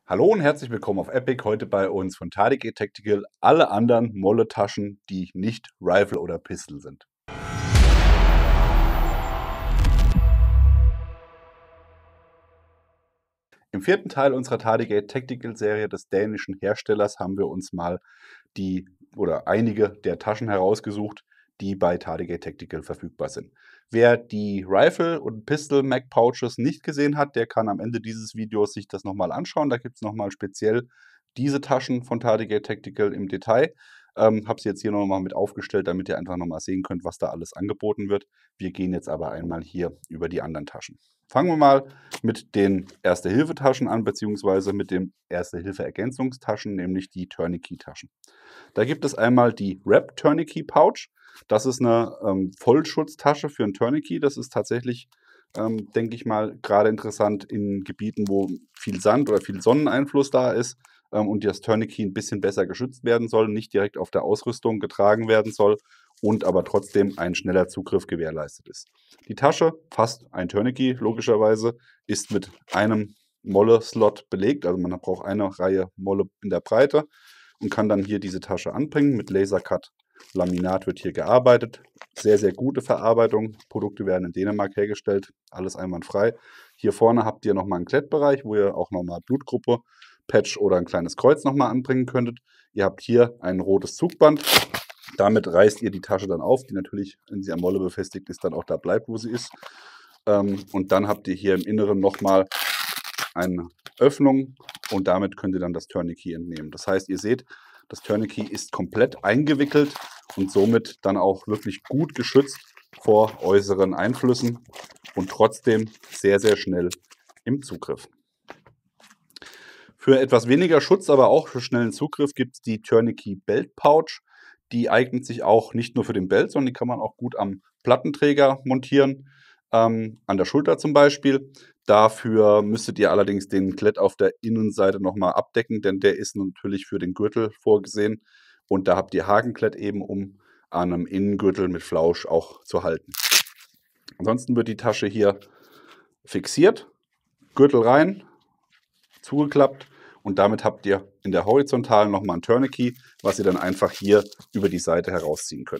Hallo und herzlich willkommen auf Epic. Heute bei uns von TADG Tactical alle anderen Molle-Taschen, die nicht Rifle oder Pistol sind. Im vierten Teil unserer TADG Tactical Serie des dänischen Herstellers haben wir uns mal einige der Taschen herausgesucht, die bei TADG Tactical verfügbar sind. Wer die Rifle und Pistol Mag Pouches nicht gesehen hat, der kann am Ende dieses Videos sich das nochmal anschauen. Da gibt es nochmal speziell diese Taschen von TADG Tactical im Detail. Habe sie jetzt hier nochmal mit aufgestellt, damit ihr einfach nochmal sehen könnt, was da alles angeboten wird. Wir gehen jetzt aber einmal hier über die anderen Taschen. Fangen wir mal mit den Erste-Hilfe-Taschen an, beziehungsweise mit den Erste-Hilfe-Ergänzungstaschen, nämlich die Tourniquet-Taschen. Da gibt es einmal die Wrap Tourniquet Pouch. Das ist eine Vollschutztasche für ein Tourniquet. Das ist tatsächlich, denke ich mal, gerade interessant in Gebieten, wo viel Sand oder viel Sonneneinfluss da ist und das Tourniquet ein bisschen besser geschützt werden soll, nicht direkt auf der Ausrüstung getragen werden soll und aber trotzdem ein schneller Zugriff gewährleistet ist. Die Tasche, fast ein Tourniquet logischerweise, ist mit einem Molle-Slot belegt. Also man braucht eine Reihe Molle in der Breite und kann dann hier diese Tasche anbringen. Mit Lasercut Laminat wird hier gearbeitet. Sehr, sehr gute Verarbeitung. Produkte werden in Dänemark hergestellt. Alles einwandfrei. Hier vorne habt ihr nochmal einen Klettbereich, wo ihr auch nochmal Blutgruppe, Patch oder ein kleines Kreuz nochmal anbringen könntet. Ihr habt hier ein rotes Zugband. Damit reißt ihr die Tasche dann auf, die natürlich, wenn sie am Molle befestigt ist, dann auch da bleibt, wo sie ist. Und dann habt ihr hier im Inneren nochmal eine Öffnung und damit könnt ihr dann das Tourniquet entnehmen. Das heißt, ihr seht, das Tourniquet ist komplett eingewickelt und somit dann auch wirklich gut geschützt vor äußeren Einflüssen und trotzdem sehr, sehr schnell im Zugriff. Für etwas weniger Schutz, aber auch für schnellen Zugriff gibt es die Tourniquet Belt Pouch. Die eignet sich auch nicht nur für den Belt, sondern die kann man auch gut am Plattenträger montieren, an der Schulter zum Beispiel. Dafür müsstet ihr allerdings den Klett auf der Innenseite nochmal abdecken, denn der ist natürlich für den Gürtel vorgesehen. Und da habt ihr Hakenklett eben, um an einem Innengürtel mit Flausch auch zu halten. Ansonsten wird die Tasche hier fixiert, Gürtel rein, zugeklappt. Und damit habt ihr in der Horizontalen nochmal ein Tourniquet, was ihr dann einfach hier über die Seite herausziehen könnt.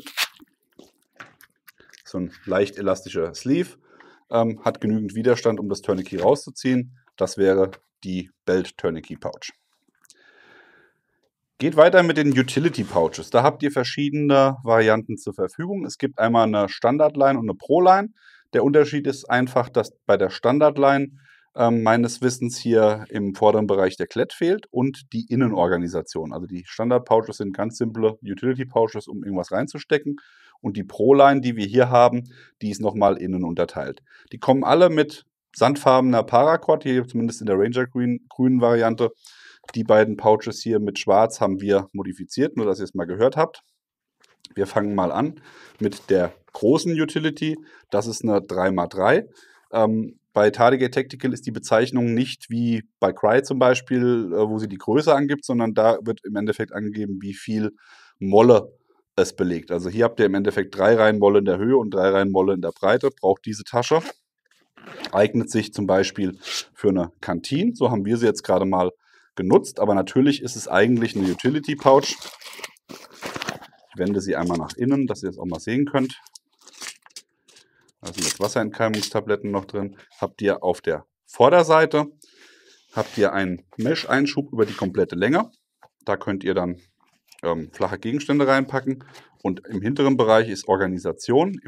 So ein leicht elastischer Sleeve, hat genügend Widerstand, um das Tourniquet rauszuziehen. Das wäre die Belt Tourniquet Pouch. Geht weiter mit den Utility Pouches. Da habt ihr verschiedene Varianten zur Verfügung. Es gibt einmal eine Standardline und eine Pro-Line. Der Unterschied ist einfach, dass bei der Standardline meines Wissens hier im vorderen Bereich der Klett fehlt und die Innenorganisation. Also die Standard-Pouches sind ganz simple Utility-Pouches, um irgendwas reinzustecken. Und die Pro-Line, die wir hier haben, die ist nochmal innen unterteilt. Die kommen alle mit sandfarbener Paracord, hier zumindest in der Ranger grünen Variante. Die beiden Pouches hier mit Schwarz haben wir modifiziert, nur dass ihr es mal gehört habt. Wir fangen mal an mit der großen Utility. Das ist eine 3x3. Bei TADG Tactical ist die Bezeichnung nicht wie bei Crye zum Beispiel, wo sie die Größe angibt, sondern da wird im Endeffekt angegeben, wie viel Molle es belegt. Also hier habt ihr im Endeffekt 3 Reihen Molle in der Höhe und 3 Reihen Molle in der Breite. Braucht diese Tasche. Eignet sich zum Beispiel für eine Kantine. So haben wir sie jetzt gerade mal genutzt. Aber natürlich ist es eigentlich eine Utility Pouch. Ich wende sie einmal nach innen, dass ihr es auch mal sehen könnt. Da sind jetzt Wasserentkeimungstabletten noch drin. Habt ihr auf der Vorderseite einen Mesh-Einschub über die komplette Länge. Da könnt ihr dann flache Gegenstände reinpacken. Und im hinteren Bereich ist Organisation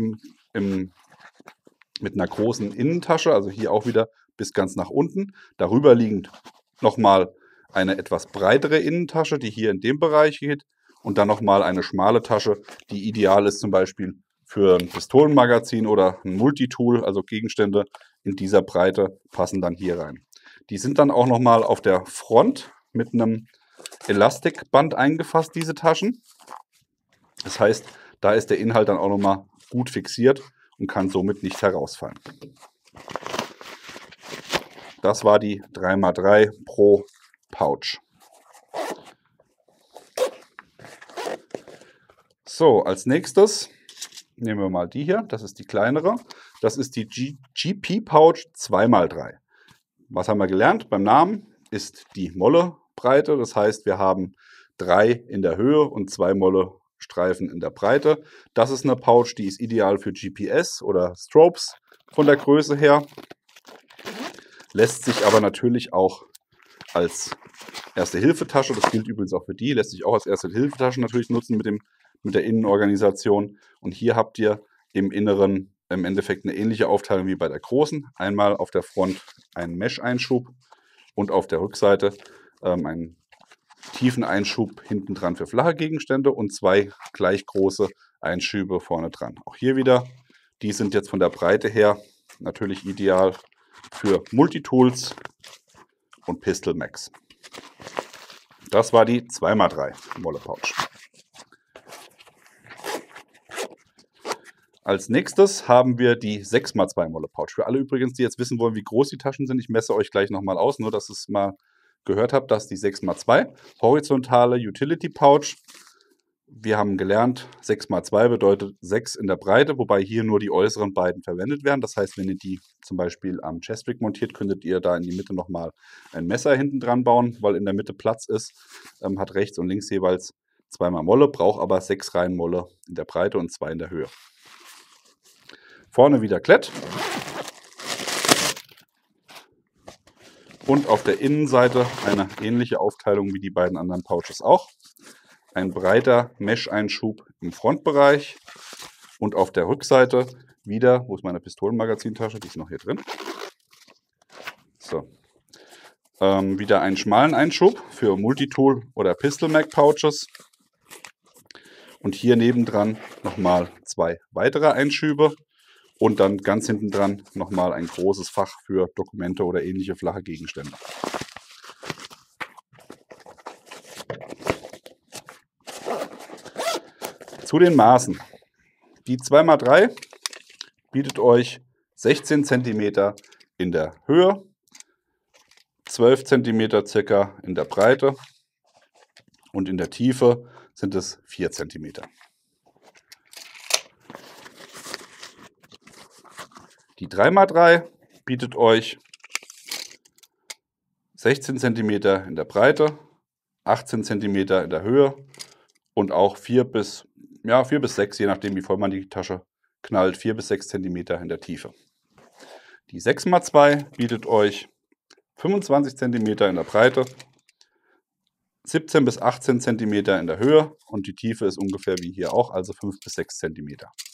mit einer großen Innentasche, also hier auch wieder bis ganz nach unten. Darüber liegend nochmal eine etwas breitere Innentasche, die hier in dem Bereich geht. Und dann nochmal eine schmale Tasche, die ideal ist zum Beispiel für ein Pistolenmagazin oder ein Multitool, also Gegenstände in dieser Breite passen dann hier rein. Die sind dann auch nochmal auf der Front mit einem Elastikband eingefasst, diese Taschen. Das heißt, da ist der Inhalt dann auch nochmal gut fixiert und kann somit nicht herausfallen. Das war die 3x3 Pro Pouch. So, als nächstes nehmen wir mal die hier, das ist die kleinere. Das ist die GP Pouch 2x3. Was haben wir gelernt beim Namen? ist die Mollebreite. Das heißt, wir haben 3 in der Höhe und 2 Mollestreifen in der Breite. Das ist eine Pouch, die ist ideal für GPS oder Strobes von der Größe her. Lässt sich aber natürlich auch als Erste-Hilfe-Tasche, das gilt übrigens auch für die, lässt sich auch als Erste-Hilfe-Tasche natürlich nutzen mit der Innenorganisation. Und hier habt ihr im Inneren im Endeffekt eine ähnliche Aufteilung wie bei der großen. Einmal auf der Front einen Mesh-Einschub und auf der Rückseite einen tiefen Einschub hinten dran für flache Gegenstände und 2 gleich große Einschübe vorne dran. Auch hier wieder, die sind jetzt von der Breite her natürlich ideal für Multitools und Pistol Max. Das war die 2x3 Molle Pouch. Als nächstes haben wir die 6x2 Molle Pouch. Für alle übrigens, die jetzt wissen wollen, wie groß die Taschen sind, ich messe euch gleich nochmal aus, nur dass ihr es mal gehört habt, dass die 6x2 horizontale Utility Pouch. Wir haben gelernt, 6x2 bedeutet 6 in der Breite, wobei hier nur die äußeren beiden verwendet werden. Das heißt, wenn ihr die zum Beispiel am Chestrig montiert, könntet ihr da in die Mitte nochmal ein Messer hinten dran bauen, weil in der Mitte Platz ist. Hat rechts und links jeweils 2x Molle, braucht aber 6 Reihen Molle in der Breite und 2 in der Höhe. Vorne wieder Klett. Und auf der Innenseite eine ähnliche Aufteilung wie die beiden anderen Pouches auch. Ein breiter Mesh-Einschub im Frontbereich und auf der Rückseite wieder, wo ist meine Pistolenmagazintasche, die ist noch hier drin. So. Wieder einen schmalen Einschub für Multitool oder Pistol Mag Pouches. Und hier nebendran nochmal 2 weitere Einschübe. Und dann ganz hinten dran nochmal ein großes Fach für Dokumente oder ähnliche flache Gegenstände. Zu den Maßen. Die 2x3 bietet euch 16 cm in der Höhe, 12 cm circa in der Breite und in der Tiefe sind es 4 cm. Die 3x3 bietet euch 16 cm in der Breite, 18 cm in der Höhe und auch 4 bis 6, je nachdem wie voll man die Tasche knallt, 4 bis 6 cm in der Tiefe. Die 6x2 bietet euch 25 cm in der Breite, 17 bis 18 cm in der Höhe und die Tiefe ist ungefähr wie hier auch, also 5 bis 6 cm.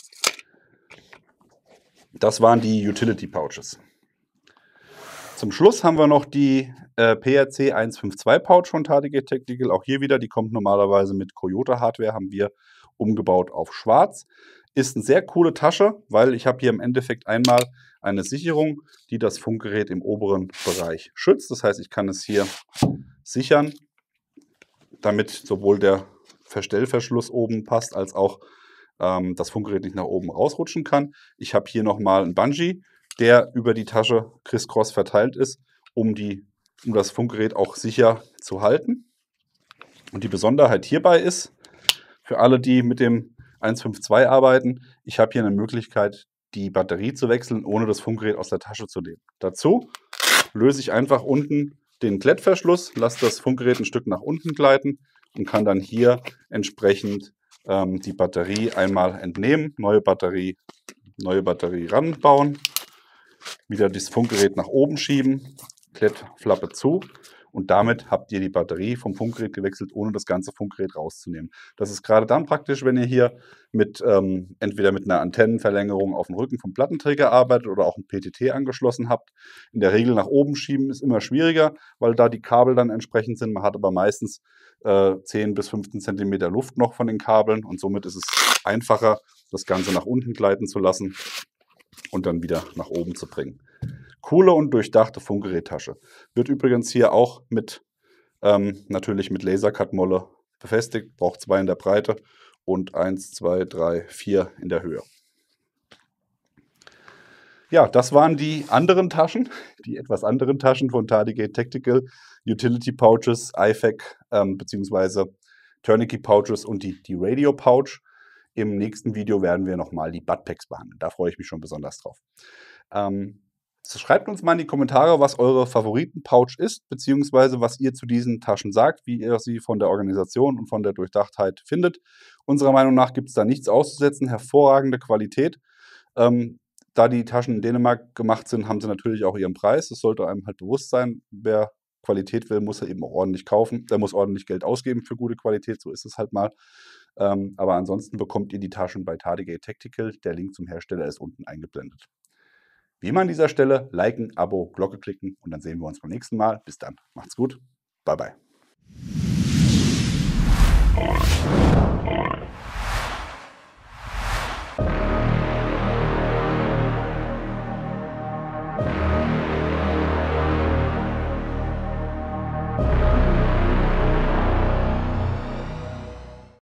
Das waren die Utility Pouches. Zum Schluss haben wir noch die PRC 152 Pouch von TADG Tactical. Auch hier wieder, die kommt normalerweise mit Coyote Hardware, haben wir umgebaut auf schwarz. Ist eine sehr coole Tasche, weil ich habe hier im Endeffekt einmal eine Sicherung, die das Funkgerät im oberen Bereich schützt. Das heißt, ich kann es hier sichern, damit sowohl der Verstellverschluss oben passt, als auch das Funkgerät nicht nach oben rausrutschen kann. Ich habe hier nochmal einen Bungee, der über die Tasche criss-cross verteilt ist, um das Funkgerät auch sicher zu halten. Und die Besonderheit hierbei ist, für alle, die mit dem 152 arbeiten, ich habe hier eine Möglichkeit, die Batterie zu wechseln, ohne das Funkgerät aus der Tasche zu nehmen. Dazu löse ich einfach unten den Klettverschluss, lasse das Funkgerät ein Stück nach unten gleiten und kann dann hier entsprechend die Batterie einmal entnehmen, neue Batterie ranbauen, wieder das Funkgerät nach oben schieben, Klettflappe zu und damit habt ihr die Batterie vom Funkgerät gewechselt, ohne das ganze Funkgerät rauszunehmen. Das ist gerade dann praktisch, wenn ihr hier entweder mit einer Antennenverlängerung auf dem Rücken vom Plattenträger arbeitet oder auch ein PTT angeschlossen habt. In der Regel nach oben schieben ist immer schwieriger, weil da die Kabel dann entsprechend sind. Man hat aber meistens 10 bis 15 cm Luft noch von den Kabeln und somit ist es einfacher, das Ganze nach unten gleiten zu lassen und dann wieder nach oben zu bringen. Coole und durchdachte Funkgerättasche. Wird übrigens hier auch natürlich mit Lasercut-Molle befestigt. Braucht 2 in der Breite und 1, 2, 3, 4 in der Höhe. Ja, das waren die anderen Taschen, die etwas anderen Taschen von TADG Tactical, Utility Pouches, IFAK bzw. Tourniquet Pouches und die Radio Pouch. Im nächsten Video werden wir nochmal die Buttpacks behandeln. Da freue ich mich schon besonders drauf. Schreibt uns mal in die Kommentare, was eure Favoriten-Pouch ist, beziehungsweise was ihr zu diesen Taschen sagt, wie ihr sie von der Organisation und von der Durchdachtheit findet. Unserer Meinung nach gibt es da nichts auszusetzen, hervorragende Qualität. Da die Taschen in Dänemark gemacht sind, haben sie natürlich auch ihren Preis. Das sollte einem halt bewusst sein. Wer Qualität will, muss er eben auch ordentlich kaufen. Der muss ordentlich Geld ausgeben für gute Qualität, so ist es halt mal. Aber ansonsten bekommt ihr die Taschen bei Tardigate Tactical. Der Link zum Hersteller ist unten eingeblendet. Wie immer an dieser Stelle, liken, Abo, Glocke klicken und dann sehen wir uns beim nächsten Mal. Bis dann, macht's gut, bye bye.